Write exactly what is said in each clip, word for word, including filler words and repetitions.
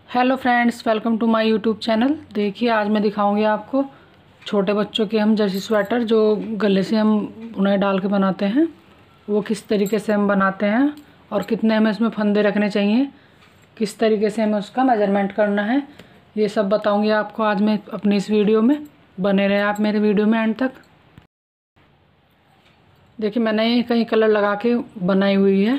Hello friends, welcome to my YouTube channel. देखिए आज मैं दिखाऊंगी आपको छोटे बच्चों के हम जर्सी स्वेटर जो गले से हम बुनाई डाल के बनाते हैं वो किस तरीके से हम बनाते हैं और कितने हमें इसमें फंदे रखने चाहिए, किस तरीके से हमें उसका मेजरमेंट करना है, ये सब बताऊंगी आपको आज मैं अपनी इस वीडियो में। बने रहे आप मेरे वीडियो में एंड तक। देखिए मैंने कई कलर लगा के बनाई हुई है,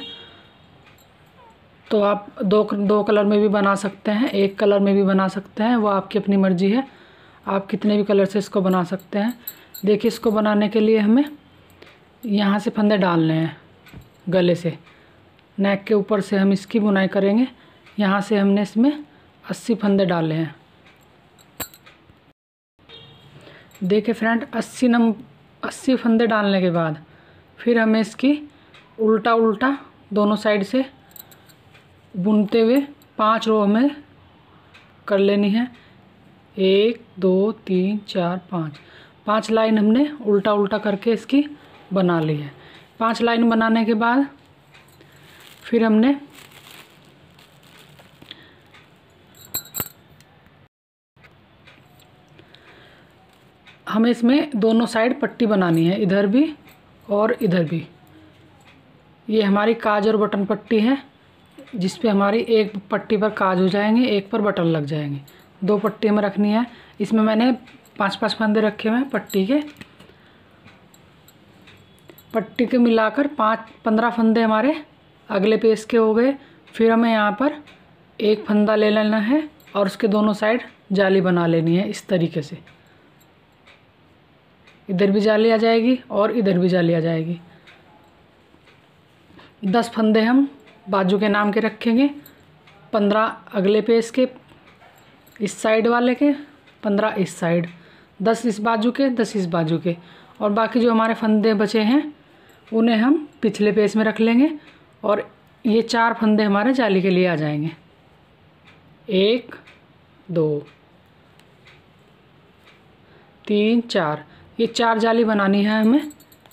तो आप दो दो कलर में भी बना सकते हैं, एक कलर में भी बना सकते हैं, वो आपकी अपनी मर्ज़ी है। आप कितने भी कलर से इसको बना सकते हैं। देखिए इसको बनाने के लिए हमें यहाँ से फंदे डालने हैं गले से, नेक के ऊपर से हम इसकी बुनाई करेंगे। यहाँ से हमने इसमें अस्सी फंदे डाले हैं। देखिए फ्रेंड, अस्सी नम अस्सी फंदे डालने के बाद फिर हमें इसकी उल्टा उल्टा दोनों साइड से बुनते हुए पांच रो हमें कर लेनी है। एक दो तीन चार पाँच पाँच लाइन हमने उल्टा उल्टा करके इसकी बना ली है। पांच लाइन बनाने के बाद फिर हमने हमें इसमें दोनों साइड पट्टी बनानी है, इधर भी और इधर भी। ये हमारी काज और बटन पट्टी है, जिस पे हमारी एक पट्टी पर काज हो जाएंगे, एक पर बटन लग जाएंगे। दो पट्टी में रखनी है। इसमें मैंने पांच पांच फंदे रखे हुए हैं पट्टी के। पट्टी के मिलाकर पाँच पंद्रह फंदे हमारे अगले पेज के हो गए। फिर हमें यहाँ पर एक फंदा ले लेना है और उसके दोनों साइड जाली बना लेनी है इस तरीके से। इधर भी जाली आ जाएगी और इधर भी जाली आ जाएगी। दस फंदे हम बाजू के नाम के रखेंगे, पंद्रह अगले पेज के इस साइड वाले के, पंद्रह इस साइड, दस इस बाजू के, दस इस बाजू के, और बाकी जो हमारे फंदे बचे हैं उन्हें हम पिछले पेज में रख लेंगे। और ये चार फंदे हमारे जाली के लिए आ जाएंगे। एक दो तीन चार, ये चार जाली बनानी है हमें।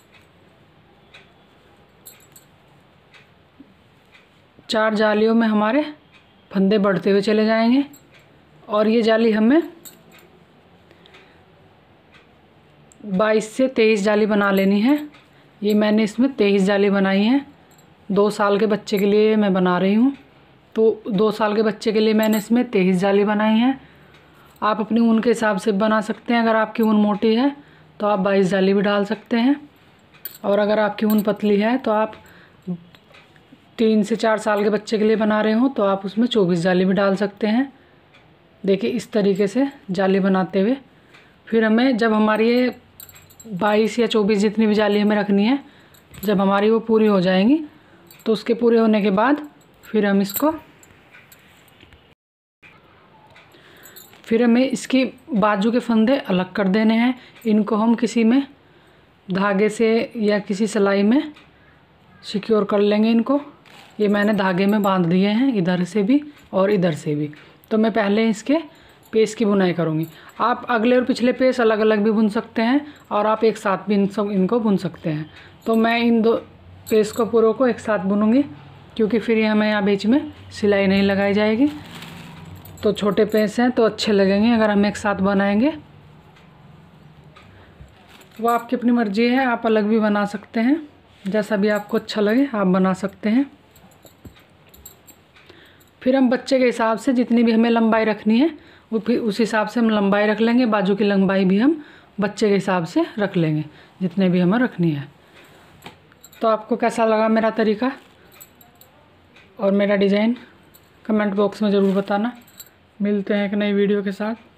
चार जालियों में हमारे फंदे बढ़ते हुए चले जाएंगे और ये जाली हमें बाईस से तेईस जाली बना लेनी है। ये मैंने इसमें तेईस जाली बनाई है। दो साल के बच्चे के लिए मैं बना रही हूँ, तो दो साल के बच्चे के लिए मैंने इसमें तेईस जाली बनाई है। आप अपनी ऊन के हिसाब से बना सकते हैं। अगर आपकी ऊन मोटी है तो आप बाईस जाली भी डाल सकते हैं, और अगर आपकी ऊन पतली है तो आप तीन से चार साल के बच्चे के लिए बना रहे हो तो आप उसमें चौबीस जाली भी डाल सकते हैं। देखिए इस तरीके से जाली बनाते हुए फिर हमें, जब हमारी ये बाईस या चौबीस जितनी भी जाली हमें रखनी है, जब हमारी वो पूरी हो जाएंगी तो उसके पूरे होने के बाद फिर हम इसको फिर हमें इसकी बाजू के फंदे अलग कर देने हैं। इनको हम किसी में धागे से या किसी सिलाई में सिक्योर कर लेंगे इनको। ये मैंने धागे में बांध दिए हैं, इधर से भी और इधर से भी। तो मैं पहले इसके पेज की बुनाई करूँगी। आप अगले और पिछले पेज अलग अलग भी बुन सकते हैं और आप एक साथ भी इन सब इनको बुन सकते हैं। तो मैं इन दो पेज को पूरों को एक साथ बुनूँगी, क्योंकि फिर ये हमें यहाँ बीच में सिलाई नहीं लगाई जाएगी। तो छोटे पेज हैं तो अच्छे लगेंगे अगर हम एक साथ बनाएंगे। वो आपकी अपनी मर्ज़ी है, आप अलग भी बना सकते हैं, जैसा भी आपको अच्छा लगे आप बना सकते हैं। फिर हम बच्चे के हिसाब से जितनी भी हमें लंबाई रखनी है वो फिर उस हिसाब से हम लंबाई रख लेंगे। बाजू की लंबाई भी हम बच्चे के हिसाब से रख लेंगे जितने भी हमें रखनी है। तो आपको कैसा लगा मेरा तरीका और मेरा डिज़ाइन, कमेंट बॉक्स में ज़रूर बताना। मिलते हैं एक नई वीडियो के साथ।